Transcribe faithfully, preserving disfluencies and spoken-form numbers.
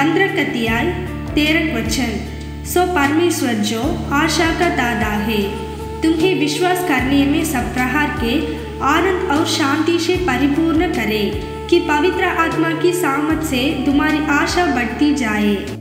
पंद्रह अध्याय तेरह वचन। सो परमेश्वर जो आशा का दाता है, तुम्हें विश्वास करने में सब प्रकार के आनंद और शांति से परिपूर्ण करे कि पवित्र आत्मा की सामर्थ से तुम्हारी आशा बढ़ती जाए।